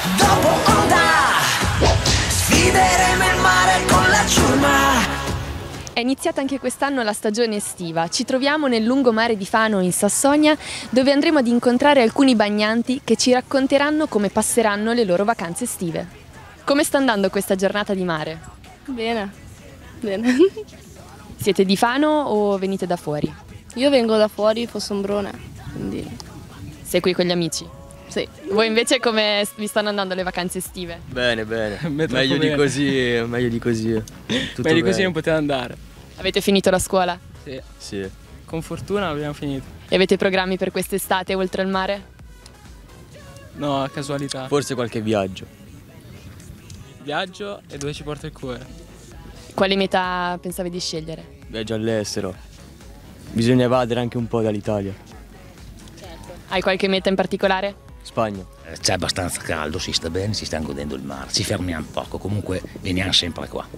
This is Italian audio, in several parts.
dopo onda, sfideremo il mare con la ciurma. È iniziata anche quest'anno la stagione estiva. Ci troviamo nel lungomare di Fano in Sassonia, dove andremo ad incontrare alcuni bagnanti che ci racconteranno come passeranno le loro vacanze estive. Come sta andando questa giornata di mare? Bene, bene. Siete di Fano o venite da fuori? Io vengo da fuori, Fossombrone, quindi Sei qui con gli amici? sì. Voi invece come vi stanno andando le vacanze estive? Bene, bene. Meglio Meglio di bene. così, meglio di così. Tutto Meglio così bene. non poteva andare. Avete finito la scuola? Sì. Sì. Con fortuna abbiamo finito. E avete programmi per quest'estate oltre al mare? No, a casualità. Forse qualche viaggio. Viaggio e dove ci porta il cuore. Quale meta pensavi di scegliere? Viaggio all'estero. Bisogna evadere anche un po' dall'Italia. Hai qualche meta in particolare? Spagna. C'è abbastanza caldo, si sta bene, si sta godendo il mare, ci fermiamo poco, comunque veniamo sempre qua.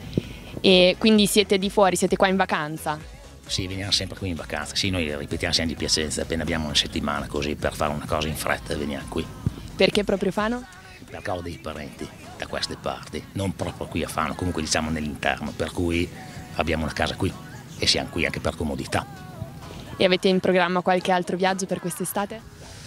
E quindi siete di fuori, siete qua in vacanza? Sì, veniamo sempre qui in vacanza, sì, noi ripetiamo sempre di Piacenza, appena abbiamo una settimana così per fare una cosa in fretta veniamo qui. Perché proprio Fano? Perché ho dei parenti da queste parti, non proprio qui a Fano, comunque diciamo nell'interno, per cui abbiamo una casa qui e siamo qui anche per comodità. E avete in programma qualche altro viaggio per quest'estate?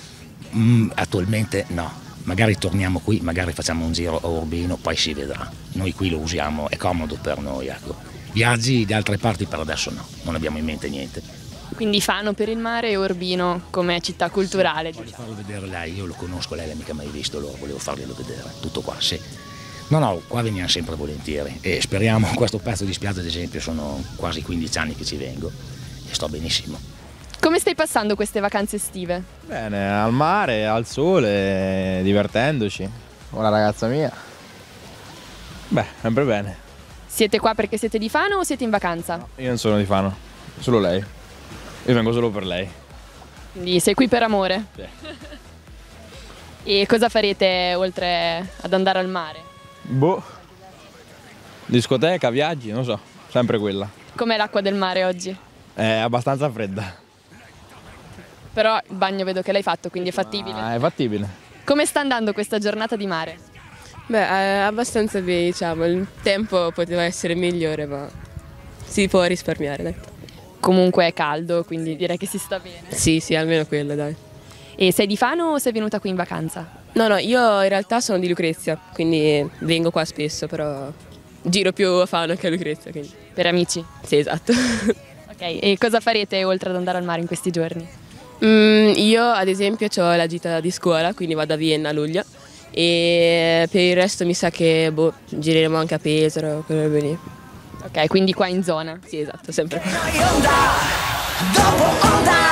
Attualmente no, magari torniamo qui, magari facciamo un giro a Urbino, poi si vedrà. Noi qui lo usiamo, è comodo per noi, ecco. Viaggi da altre parti per adesso no, non abbiamo in mente niente. Quindi Fano per il mare e Urbino come città culturale, Voglio diciamo. farlo vedere lei, io lo conosco, lei l'ha mica mai visto, allora volevo farglielo vedere, tutto qua, sì. No, qua veniamo sempre volentieri e speriamo, questo pezzo di spiaggia ad esempio sono quasi 15 anni che ci vengo e sto benissimo. Come stai passando queste vacanze estive? Bene, al mare, al sole, divertendoci con la ragazza mia. Beh, sempre bene. Siete qua perché siete di Fano o siete in vacanza? Io non sono di Fano, solo lei. Io vengo solo per lei. Quindi sei qui per amore? Sì. E cosa farete oltre ad andare al mare? Boh. Discoteca, viaggi, non so, sempre quella. Com'è l'acqua del mare oggi? È abbastanza fredda. Però il bagno vedo che l'hai fatto, quindi è fattibile. Ma è fattibile. Come sta andando questa giornata di mare? Beh, abbastanza bene, diciamo, il tempo poteva essere migliore, ma si può risparmiare, dai. Comunque è caldo, quindi direi che si sta bene. Sì, almeno quello, dai. E sei di Fano o sei venuta qui in vacanza? No, io in realtà sono di Lucrezia, quindi vengo qua spesso, però giro più a Fano che a Lucrezia, quindi Per amici? sì, esatto. Ok, e cosa farete oltre ad andare al mare in questi giorni? Io ad esempio ho la gita di scuola, quindi vado a Vienna a luglio e per il resto mi sa che gireremo anche a Pesaro, quelle robe lì. Ok, quindi qua in zona. Sì, esatto, sempre qua. Noi onda, dopo onda.